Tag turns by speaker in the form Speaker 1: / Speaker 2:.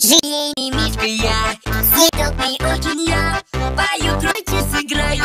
Speaker 1: Желейный мишка я, съедобный очень я. Пою, кручу, сыграю,